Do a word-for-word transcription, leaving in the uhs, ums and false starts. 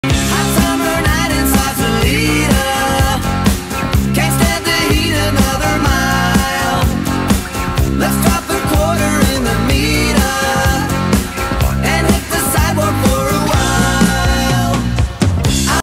Hot summer night in Sausalito. Can't stand the heat another mile. Let's drop